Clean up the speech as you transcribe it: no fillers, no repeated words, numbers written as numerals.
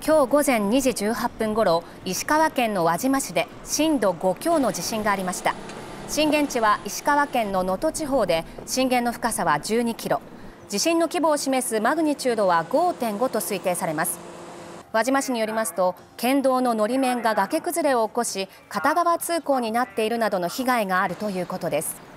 今日午前2時18分ごろ、石川県の輪島市で震度5強の地震がありました。震源地は石川県の能登地方で、震源の深さは12キロ、地震の規模を示すマグニチュードは 5.5 と推定されます。輪島市によりますと、県道ののり面が崖崩れを起こし、片側通行になっているなどの被害があるということです。